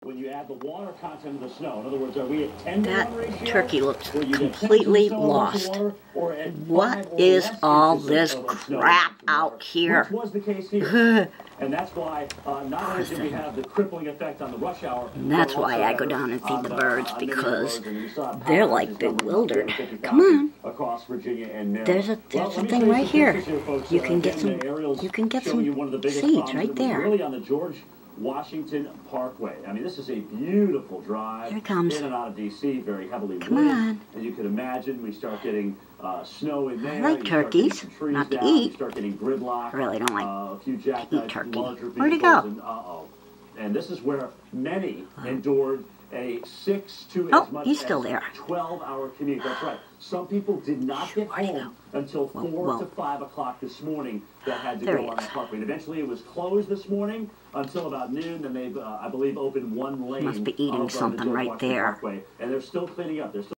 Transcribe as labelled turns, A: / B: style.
A: when you add the water content of the snow. In other words, are we at 10 to 1 ratio?
B: That turkey looks completely lost. What is all this crap out here?
A: Which was the case here. And that's why not only do we have the crippling effect on the rush hour.
B: And that's why I go down and feed the birds, because they're like bewildered. Come on.
A: Across Virginia and Maryland.
B: There's a thing right here. You can get some seeds right there.
A: Really on the George Washington Parkway. I mean, this is a beautiful drive.
B: Here it comes.
A: In and out of D.C., very heavily wooded.
B: Come on.
A: As you can imagine, we start getting snow in there.
B: I like turkeys, not to eat.
A: You start getting gridlock.
B: I really don't like
A: a few
B: to eat turkey.
A: Where'd
B: he go?
A: And this is where many endured a 6 to as much
B: he's
A: as
B: still there.
A: 12-hour commute. That's right. Some people did not get home until 4 to 5 o'clock this morning that had to go on that parkway. And eventually it was closed this morning until about noon. Then they've, I believe, opened one lane.
B: Must be eating something right there.
A: And they're still cleaning up. They're still